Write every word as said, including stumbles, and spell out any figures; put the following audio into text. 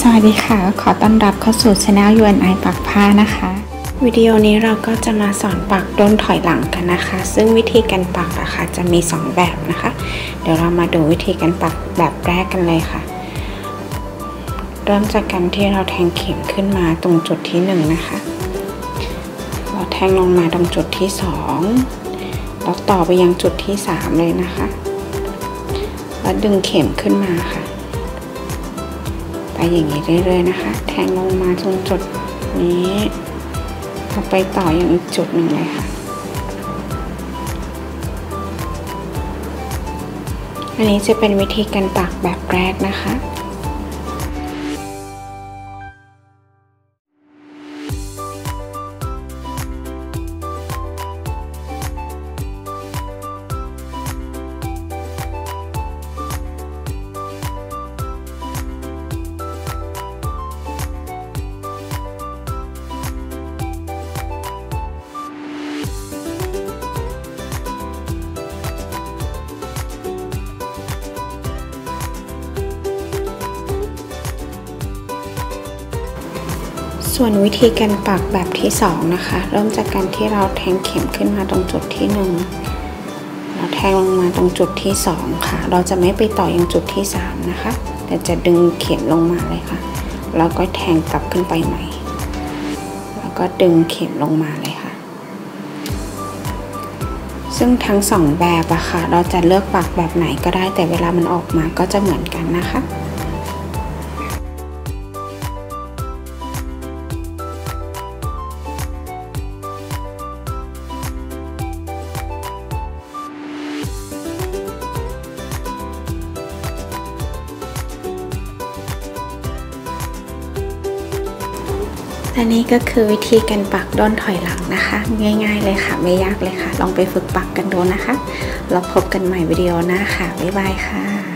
สวัสดีค่ะขอต้อนรับเข้าสู่ Channel ยู แอนด์ ไอ ปักผ้านะคะวิดีโอนี้เราก็จะมาสอนปักด้นถอยหลังกันนะคะซึ่งวิธีการปักอะค่ะจะมีสองแบบนะคะเดี๋ยวเรามาดูวิธีการปักแบบแรกกันเลยค่ะเริ่มจากการที่เราแทงเข็มขึ้นมาตรงจุดที่หนึ่งนะคะเราแทงลงมาตรงจุดที่สองแล้วต่อไปยังจุดที่สามเลยนะคะแล้วดึงเข็มขึ้นมาค่ะไปอย่างนี้เรื่อยๆนะคะแทงลงมาตรงจุดนี้เราไปต่ออย่างอีกจุดหนึ่งเลยค่ะอันนี้จะเป็นวิธีการปักแบบแรกนะคะส่วนวิธีการปักแบบที่สองนะคะเริ่มจากการที่เราแทงเข็มขึ้นมาตรงจุดที่หนึ่งเราแทงลงมาตรงจุดที่สองค่ะเราจะไม่ไปต่อยังจุดที่สามนะคะแต่จะดึงเข็มลงมาเลยค่ะแล้วก็แทงกลับขึ้นไปใหม่แล้วก็ดึงเข็มลงมาเลยค่ะซึ่งทั้งสองแบบอะค่ะเราจะเลือกปักแบบไหนก็ได้แต่เวลามันออกมาก็จะเหมือนกันนะคะและนี่ก็คือวิธีการปักด้นถอยหลังนะคะง่ายๆเลยค่ะไม่ยากเลยค่ะลองไปฝึกปักกันดูนะคะแล้วพบกันใหม่วิดีโอหน้าค่ะบ๊ายบายค่ะ